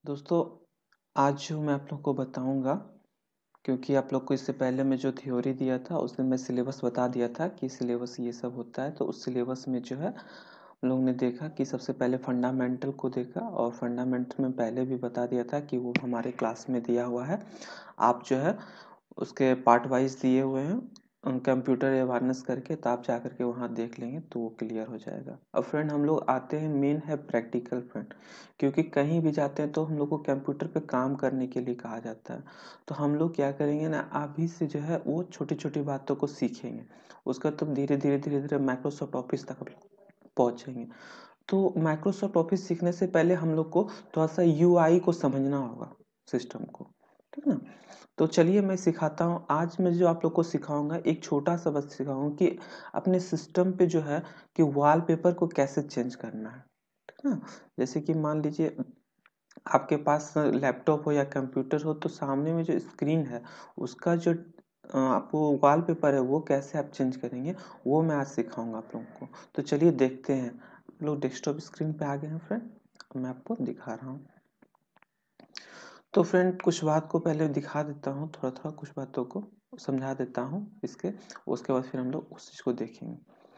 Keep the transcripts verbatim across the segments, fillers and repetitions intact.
दोस्तों, आज जो मैं आप लोग को बताऊँगा, क्योंकि आप लोग को इससे पहले मैं जो थ्योरी दिया था, उस दिन मैं सिलेबस बता दिया था कि सिलेबस ये सब होता है। तो उस सिलेबस में जो है, हम लोग ने देखा कि सबसे पहले फंडामेंटल को देखा और फंडामेंटल में पहले भी बता दिया था कि वो हमारे क्लास में दिया हुआ है। आप जो है उसके पार्ट वाइज दिए हुए हैं कंप्यूटर अवेयरनेस करके, तो आप जा करके वहाँ देख लेंगे तो वो क्लियर हो जाएगा। अब फ्रेंड हम लोग आते हैं, मेन है प्रैक्टिकल फ्रेंड, क्योंकि कहीं भी जाते हैं तो हम लोग को कंप्यूटर पे काम करने के लिए कहा जाता है। तो हम लोग क्या करेंगे ना, अभी से जो है वो छोटी छोटी बातों को सीखेंगे, उसका तो धीरे धीरे धीरे धीरे माइक्रोसॉफ्ट ऑफिस तक पहुँचेंगे। तो माइक्रोसॉफ्ट ऑफिस सीखने से पहले हम लोग को थोड़ा सा यूआई को समझना होगा, सिस्टम को, ठीक ना। तो चलिए मैं सिखाता हूँ। आज मैं जो आप लोग को सिखाऊंगा, एक छोटा सा बस सिखाऊंगा कि अपने सिस्टम पे जो है कि वॉलपेपर को कैसे चेंज करना है, ठीक ना। जैसे कि मान लीजिए आपके पास लैपटॉप हो या कंप्यूटर हो, तो सामने में जो स्क्रीन है उसका जो आपको वॉलपेपर है वो कैसे आप चेंज करेंगे, वो मैं आज सिखाऊंगा आप लोगों को। तो चलिए देखते हैं। आप लोग डेस्कटॉप स्क्रीन पे आ गए हैं फ्रेंड, मैं आपको दिखा रहा हूँ। तो फ्रेंड कुछ बात को पहले दिखा देता हूँ, थोड़ा थोड़ा कुछ बातों को समझा देता हूँ इसके, उसके बाद फिर हम लोग उस चीज़ को देखेंगे।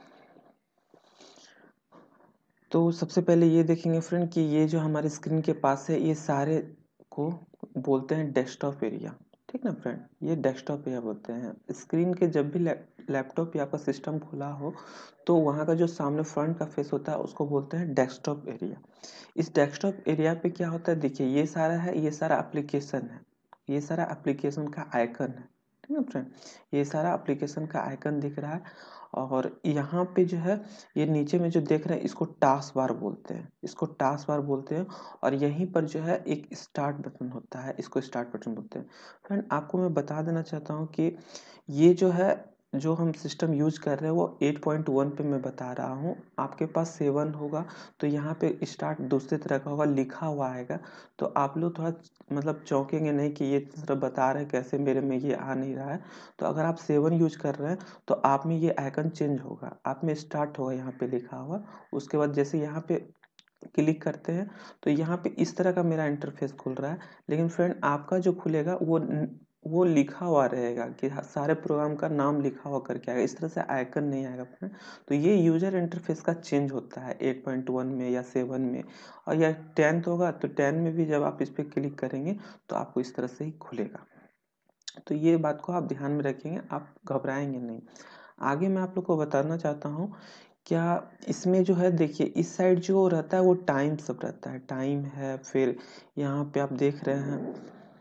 तो सबसे पहले ये देखेंगे फ्रेंड कि ये जो हमारे स्क्रीन के पास है, ये सारे को बोलते हैं डेस्कटॉप एरिया, ठीक ना फ्रेंड। ये डेस्कटॉप एरिया बोलते हैं। स्क्रीन के जब भी लैपटॉप या आपका सिस्टम खुला हो, तो वहाँ का जो सामने फ्रंट का फेस होता है उसको बोलते हैं डेस्कटॉप एरिया। इस डेस्कटॉप एरिया पे क्या होता है, देखिए ये सारा है, ये सारा एप्लीकेशन है, ये सारा एप्लीकेशन का आइकन है, ठीक है फ्रेंड। ये सारा एप्लीकेशन का आइकन दिख रहा है। और यहाँ पे जो है, ये नीचे में जो देख रहे हैं इसको टास्क बार बोलते हैं, इसको टास्क बार बोलते हैं। और यहीं पर जो है एक स्टार्ट बटन होता है, इसको स्टार्ट बटन बोलते हैं। फ्रेंड आपको मैं बता देना चाहता हूँ कि ये जो है, जो हम सिस्टम यूज कर रहे हैं वो एट पॉइंट वन पे मैं बता रहा हूँ। आपके पास सेवन होगा तो यहाँ पे स्टार्ट दूसरे तरह का होगा, लिखा हुआ आएगा। तो आप लोग थोड़ा मतलब चौंकेंगे नहीं कि ये तरह बता रहे हैं, कैसे मेरे में ये आ नहीं रहा है। तो अगर आप सेवन यूज कर रहे हैं तो आप में ये आइकन चेंज होगा, आप में स्टार्ट होगा यहाँ पे लिखा हुआ। उसके बाद जैसे यहाँ पे क्लिक करते हैं तो यहाँ पे इस तरह का मेरा इंटरफेस खुल रहा है। लेकिन फ्रेंड आपका जो खुलेगा वो वो लिखा हुआ रहेगा कि सारे प्रोग्राम का नाम लिखा हुआ करके आएगा, इस तरह से आइकन नहीं आएगा फ्रेंड। तो ये यूजर इंटरफेस का चेंज होता है एट पॉइंट वन में या सेवन में। और या टेंथ होगा तो टेन में भी जब आप इस पर क्लिक करेंगे तो आपको इस तरह से ही खुलेगा। तो ये बात को आप ध्यान में रखेंगे, आप घबराएंगे नहीं। आगे मैं आप लोग को बताना चाहता हूँ, क्या इसमें जो है देखिए इस साइड जो रहता है वो टाइम सब रहता है, टाइम है। फिर यहाँ पे आप देख रहे हैं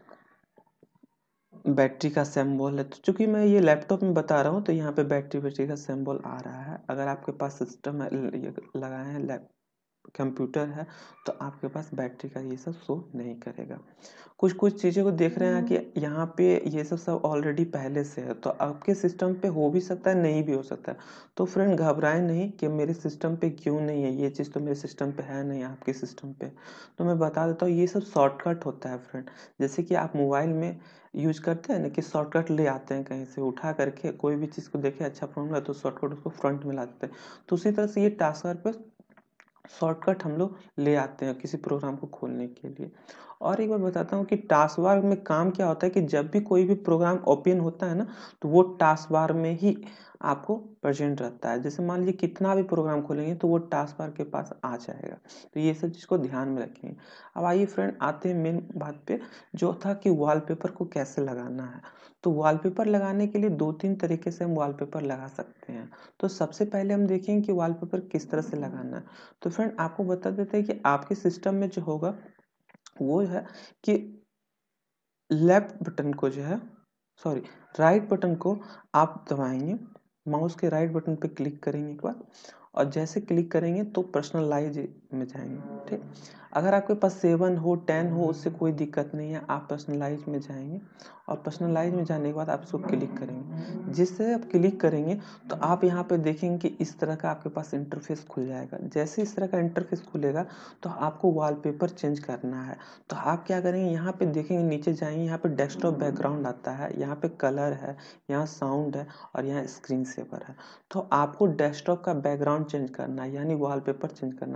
बैटरी का सिंबल है। तो चूंकि मैं ये लैपटॉप में बता रहा हूँ तो यहाँ पे बैटरी बैटरी का सिंबल आ रहा है। अगर आपके पास सिस्टम है, ये लगाए हैं लैप कंप्यूटर है, तो आपके पास बैटरी का ये सब शो नहीं करेगा। कुछ कुछ चीज़ों को देख रहे हैं कि यहाँ पे ये सब सब ऑलरेडी पहले से है, तो आपके सिस्टम पे हो भी सकता है, नहीं भी हो सकता है। तो फ्रेंड घबराएं नहीं कि मेरे सिस्टम पे क्यों नहीं है, ये चीज़ तो मेरे सिस्टम पे है नहीं, आपके सिस्टम पे। तो मैं बता देता हूँ, ये सब शॉर्टकट होता है फ्रेंड। जैसे कि आप मोबाइल में यूज करते हैं ना कि शॉर्टकट ले आते हैं, कहीं से उठा करके कोई भी चीज़ को देखे अच्छा फॉर्मूला तो शॉर्टकट उसको फ्रंट में लाते हैं। तो उसी तरह से ये टास्क बार पे शॉर्टकट हम लोग ले आते हैं किसी प्रोग्राम को खोलने के लिए। और एक बार बताता हूँ कि टास्क बार में काम क्या होता है कि जब भी कोई भी प्रोग्राम ओपन होता है ना, तो वो टास्क बार में ही आपको प्रेजेंट रहता है। जैसे मान लीजिए कितना भी प्रोग्राम खोलेंगे तो वो टास्क बार के पास आ जाएगा। तो ये सब चीज़ को ध्यान में रखेंगे। अब आइए फ्रेंड आते हैं मेन बात पे, जो था कि वॉलपेपर को कैसे लगाना है। तो वॉलपेपर लगाने के लिए दो तीन तरीके से हम वॉलपेपर लगा सकते हैं। तो सबसे पहले हम देखेंगे कि वॉलपेपर किस तरह से लगाना है। तो फ्रेंड आपको बता देते हैं कि आपके सिस्टम में जो होगा वो है कि लेफ्ट बटन को जो है, सॉरी राइट बटन को आप दबाएंगे, माउस के राइट बटन पे क्लिक करेंगे एक बार। और जैसे क्लिक करेंगे तो पर्सनलाइज में जाएंगे, ठीक। अगर आपके पास सेवन हो टेन हो उससे कोई दिक्कत नहीं है, आप पर्सनलाइज में जाएंगे। और पर्सनलाइज में जाने के बाद आप इसको क्लिक करेंगे। जिससे आप क्लिक करेंगे तो आप यहाँ पे देखेंगे कि इस तरह का आपके पास इंटरफेस खुल जाएगा। जैसे इस तरह का इंटरफेस खुलेगा तो आपको वॉलपेपर चेंज करना है। तो आप क्या करेंगे, यहाँ पे देखेंगे, नीचे जाएंगे, यहाँ पे डेस्कटॉप बैकग्राउंड आता है, यहाँ पे कलर है, यहाँ साउंड है और यहाँ स्क्रीन सेवर है। तो आपको डेस्कटॉप का बैकग्राउंड चेंज करना है, यानी वॉलपेपर चेंज करना है। तो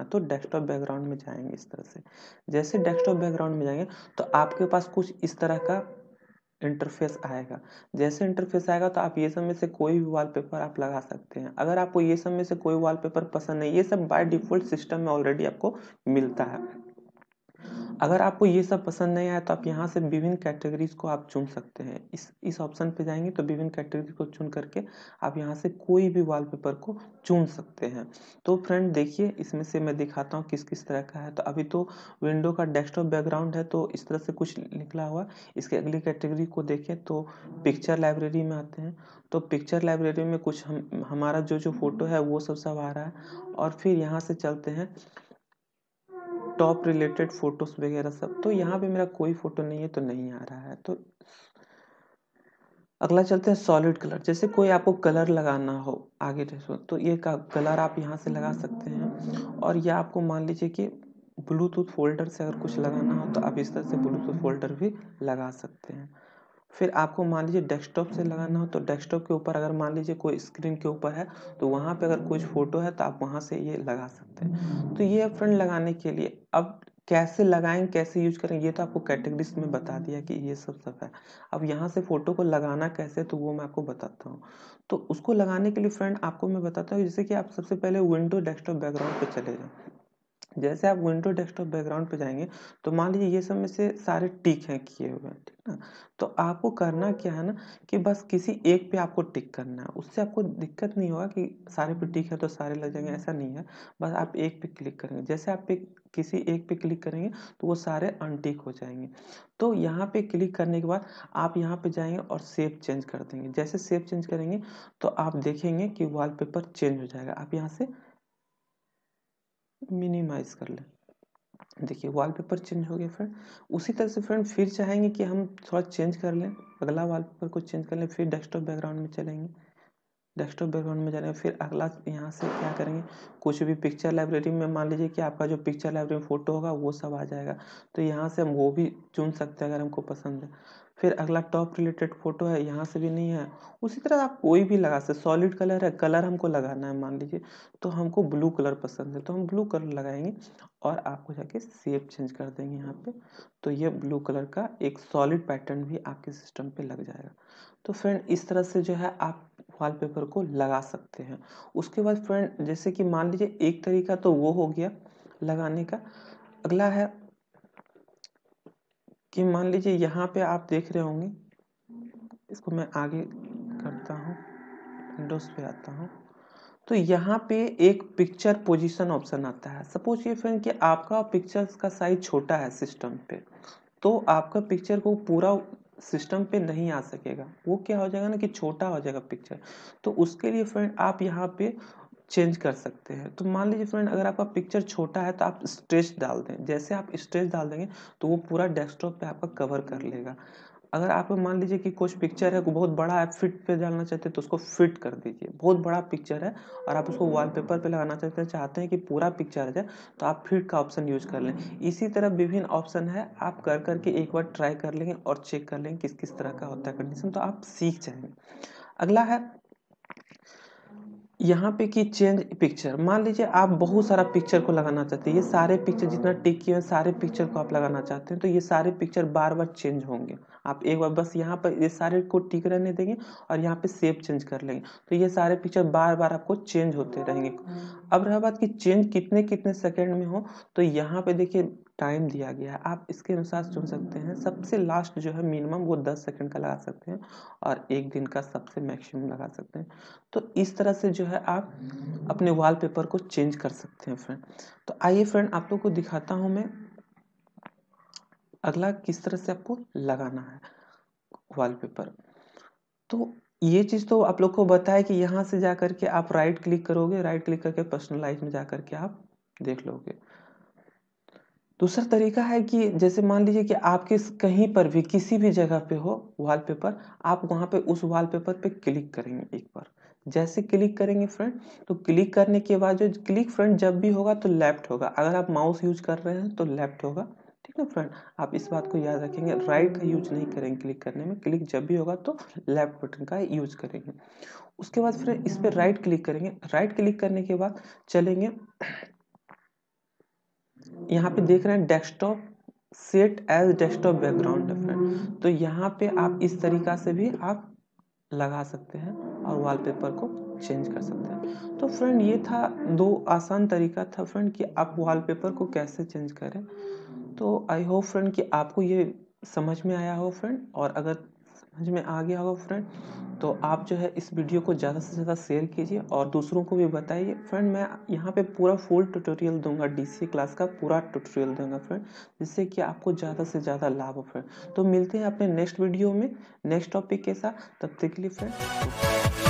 डेस्कटॉप बैकग्राउंड में जाएंगे इस तरह से। जैसे डेस्कटॉप बैकग्राउंड में जाएंगे तो आपके पास कुछ इस तरह का इंटरफेस आएगा। जैसे इंटरफेस आएगा तो आप ये सब में से कोई भी वॉलपेपर आप लगा सकते हैं। अगर आपको ये सब में से कोई वॉलपेपर पसंद नहीं, ये सब बाय डिफॉल्ट सिस्टम में ऑलरेडी आपको मिलता है। अगर आपको ये सब पसंद नहीं आया तो आप यहाँ से विभिन्न कैटेगरीज को आप चुन सकते हैं। इस इस ऑप्शन पे जाएंगे तो विभिन्न कैटेगरी को चुन करके आप यहाँ से कोई भी वॉलपेपर को चुन सकते हैं। तो फ्रेंड देखिए, इसमें से मैं दिखाता हूँ किस किस तरह का है। तो अभी तो विंडो का डेस्कटॉप बैकग्राउंड है तो इस तरह से कुछ निकला हुआ। इसके अगली कैटेगरी को देखें तो पिक्चर लाइब्रेरी में आते हैं। तो पिक्चर लाइब्रेरी में कुछ हम हमारा जो जो फोटो है वो सब सब आ रहा है। और फिर यहाँ से चलते हैं टॉप रिलेटेड फोटोज वगैरह सब। तो यहाँ पे मेरा कोई फोटो नहीं है तो नहीं आ रहा है। तो अगला चलते हैं सॉलिड कलर। जैसे कोई आपको कलर लगाना हो आगे तो ये का कलर आप यहाँ से लगा सकते हैं। और या आपको मान लीजिए कि ब्लूटूथ फोल्डर से अगर कुछ लगाना हो तो आप इस तरह से ब्लूटूथ फोल्डर भी लगा सकते हैं। फिर आपको मान लीजिए डेस्कटॉप से लगाना हो तो डेस्कटॉप के ऊपर अगर मान लीजिए कोई स्क्रीन के ऊपर है तो वहाँ पे अगर कुछ फोटो है तो आप वहाँ से ये लगा सकते हैं। तो ये फ्रेंड लगाने के लिए अब कैसे लगाएं, कैसे यूज करें, ये तो आपको कैटेगरीज में बता दिया कि ये सब सब है। अब यहाँ से फोटो को लगाना कैसे तो वो मैं आपको बताता हूँ। तो उसको लगाने के लिए फ्रेंड आपको मैं बताता हूँ, जैसे कि आप सबसे पहले विंडो डेस्कटॉप बैकग्राउंड पे चले जाओ। जैसे आप विंडो डेस्कटॉप बैकग्राउंड पे जाएंगे तो मान लीजिए ये सब में से सारे टिक हैं किए हुए हैं, ठीक ना। तो आपको करना क्या है ना कि बस किसी एक पे आपको टिक करना है। उससे आपको दिक्कत नहीं होगा कि सारे पे टिक है तो सारे लग जाएंगे, ऐसा नहीं है। बस आप एक पे क्लिक करेंगे। जैसे आप पे किसी एक पे क्लिक करेंगे तो वो सारे अनटिक हो जाएंगे। तो यहाँ पे क्लिक करने के बाद आप यहाँ पे जाएंगे और सेव चेंज कर देंगे। जैसे सेव चेंज करेंगे तो आप देखेंगे कि वॉलपेपर चेंज हो जाएगा। आप यहाँ से मिनिमाइज कर लें, देखिए वॉलपेपर चेंज हो गया फ्रेंड। उसी तरह से फ्रेंड फिर चाहेंगे कि हम थोड़ा चेंज कर लें, अगला वॉलपेपर को चेंज कर लें, फिर डेस्कटॉप बैकग्राउंड में चलेंगे। डेस्कटॉप बैकग्राउंड में जाने फिर अगला यहाँ से क्या करेंगे, कुछ भी पिक्चर लाइब्रेरी में मान लीजिए कि आपका जो पिक्चर लाइब्रेरी में फोटो होगा वो सब आ जाएगा। तो यहाँ से हम वो भी चुन सकते हैं अगर हमको पसंद है। फिर अगला टॉप रिलेटेड फोटो है, यहाँ से भी नहीं है। उसी तरह आप कोई भी लगा सकते। सॉलिड कलर है, कलर हमको लगाना है मान लीजिए तो हमको ब्लू कलर पसंद है तो हम ब्लू कलर लगाएंगे और आपको जाके सेव चेंज कर देंगे यहाँ पे। तो ये ब्लू कलर का एक सॉलिड पैटर्न भी आपके सिस्टम पे लग जाएगा। तो फ्रेंड इस तरह से जो है आप वॉलपेपर को लगा सकते हैं। उसके बाद फ्रेंड जैसे कि मान लीजिए एक तरीका तो वो हो गया लगाने का। अगला है कि मान लीजिए यहाँ पे आप देख रहे होंगे, इसको मैं आगे करता हूँ, विंडोज पे आता हूँ। तो यहाँ पे एक पिक्चर पोजीशन ऑप्शन आता है। सपोज ये फ्रेंड कि आपका पिक्चर का साइज छोटा है सिस्टम पे, तो आपका पिक्चर को पूरा सिस्टम पे नहीं आ सकेगा। वो क्या हो जाएगा ना कि छोटा हो जाएगा पिक्चर। तो उसके लिए फ्रेंड आप यहाँ पे चेंज कर सकते हैं। तो मान लीजिए फ्रेंड अगर आपका पिक्चर छोटा है तो आप स्ट्रेच डाल दें। जैसे आप स्ट्रेच डाल देंगे तो वो पूरा डेस्कटॉप पे आपका कवर कर लेगा। अगर आप मान लीजिए कि कुछ पिक्चर है बहुत बड़ा है, फिट पे डालना चाहते हैं तो उसको फिट कर दीजिए। बहुत बड़ा पिक्चर है और आप उसको वॉलपेपर पे लगाना चाहते हैं चाहते हैं कि पूरा पिक्चर आ जाए तो आप फिट का ऑप्शन यूज कर लें। इसी तरह विभिन्न ऑप्शन है, आप कर करके एक बार ट्राई कर लेंगे और चेक कर लेंगे किस किस तरह का होता है कंडीशन, तो आप सीख जाएंगे। अगला है यहाँ पे कि चेंज पिक्चर। मान लीजिए आप बहुत सारा पिक्चर को लगाना चाहते हैं, ये सारे पिक्चर जितना टिक किए हैं सारे पिक्चर को आप लगाना चाहते हैं तो ये सारे पिक्चर बार बार चेंज होंगे। आप एक बार बस यहाँ पर ये सारे को टिक रहने देंगे और यहाँ पे सेव चेंज कर लेंगे तो ये सारे पिक्चर बार बार आपको चेंज होते रहेंगे। अब रहा बात कि चेंज कितने कितने सेकेंड में हो, तो यहाँ पे देखिए टाइम दिया गया है, आप इसके अनुसार चुन सकते हैं। सबसे लास्ट जो है मिनिमम वो दस सेकंड का लगा सकते हैं और एक दिन का सबसे मैक्सिमम लगा सकते हैं। तो इस तरह से जो है आप अपने वॉलपेपर को चेंज कर सकते हैं फ्रेंड। तो आइए फ्रेंड आप लोग को दिखाता हूं मैं अगला किस तरह से आपको लगाना है वॉलपेपर। तो ये चीज तो आप लोग को बताया कि यहाँ से जा करके आप राइट क्लिक करोगे, राइट क्लिक करके पर्सनलाइज में जा करके आप देख लोगे। दूसरा तरीका है कि जैसे मान लीजिए कि आपके कहीं पर भी किसी भी जगह पे हो वॉलपेपर, आप वहां पे उस वॉलपेपर पे क्लिक करेंगे एक बार। जैसे क्लिक करेंगे फ्रेंड तो क्लिक करने के बाद जो क्लिक फ्रेंड जब भी होगा तो लेफ्ट होगा, अगर आप माउस यूज कर रहे हैं तो लेफ्ट होगा, ठीक है फ्रेंड। आप इस बात को याद रखेंगे, राइट का यूज नहीं करेंगे क्लिक करने में, क्लिक जब भी होगा तो लेफ्ट बटन का यूज करेंगे। उसके बाद फिर इस पर राइट क्लिक करेंगे, राइट क्लिक करने के बाद चलेंगे यहाँ पे देख रहे हैं desktop set as desktop background है फ्रेंड। तो यहाँ पे आप इस तरीका से भी आप लगा सकते हैं और वॉलपेपर को चेंज कर सकते हैं। तो फ्रेंड ये था दो आसान तरीका था फ्रेंड कि आप वॉलपेपर को कैसे चेंज करें। तो आई होप फ्रेंड कि आपको ये समझ में आया हो फ्रेंड, और अगर समझ में आ गया हो फ्रेंड तो आप जो है इस वीडियो को ज़्यादा से ज़्यादा शेयर कीजिए और दूसरों को भी बताइए फ्रेंड। मैं यहाँ पे पूरा फुल ट्यूटोरियल दूंगा, डीसी क्लास का पूरा ट्यूटोरियल दूंगा फ्रेंड, जिससे कि आपको ज़्यादा से ज़्यादा लाभ हो फ्रेंड। तो मिलते हैं अपने नेक्स्ट वीडियो में नेक्स्ट टॉपिक के साथ, तब तक के लिए फ्रेंड।